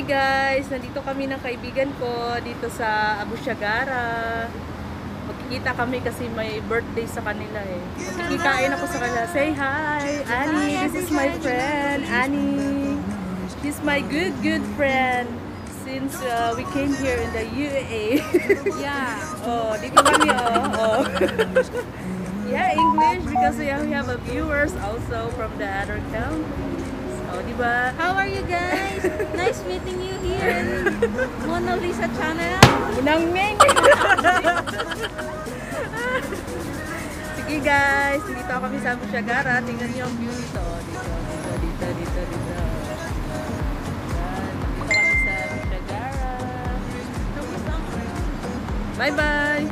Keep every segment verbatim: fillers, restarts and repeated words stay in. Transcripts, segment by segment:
Hi guys! Nandito kami ng kaibigan ko dito sa Abu Shagara. Magkikita kami kasi may birthday sa kanila eh. Magkikikain ako sa kanila. Say hi! Annie! This is my friend! Annie! She's my good good friend since uh, we came here in the U A E. Yeah! Oh, dito kami oh. oh. Yeah, English because we have a viewers also from the other countries. Oh, diba? How are you guys? Nice meeting you here in Monangning channel. Monangning. Sige guys, dito kami sa Abu Shagara. Tingnan niyo ang view dito. Dito, dito, dito, dito, dito. Yan, dito kami sa Abu Shagara. Bye-bye!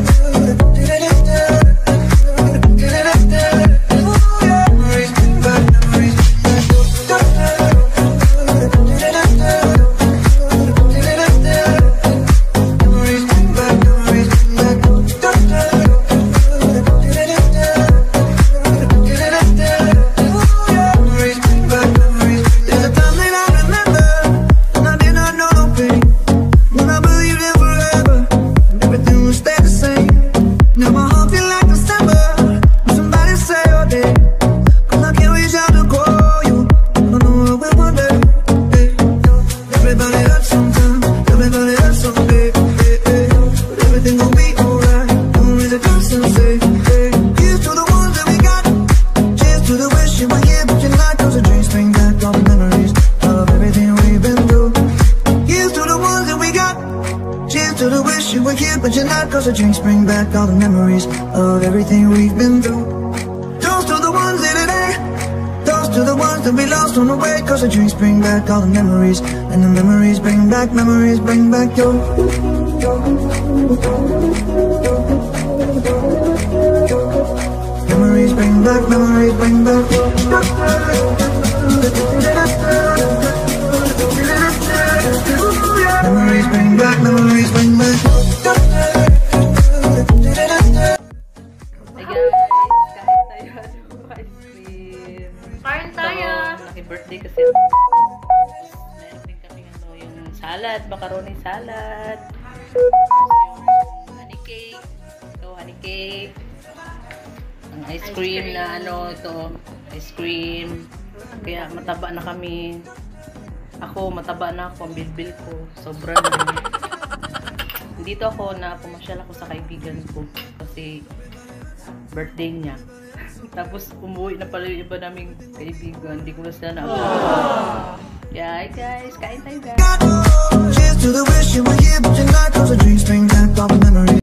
But you're not, cause the drinks bring back all the memories of everything we've been through. Toast to the ones in today, toast to the ones that we lost on the way, cause the drinks bring back all the memories, and the memories bring back, memories bring back your, your, memories bring back, memories bring back your, memories bring back, memories bring back. Birthday kasi meron din kami ano, yung salad, macaroni salad, yung honey cake, ito honey cake, ang ice cream, ice cream na ano, ito ice cream, kaya mataba na kami, ako mataba na ako, ang bilbil ko sobrang dito ako na pumasyal ako sa kaibigan ko kasi birthday niya. Tapos umuwi na pala yung iba naming kaibigan. Hindi ko na sila na-upload. Yeah, guys. Kain tayo guys.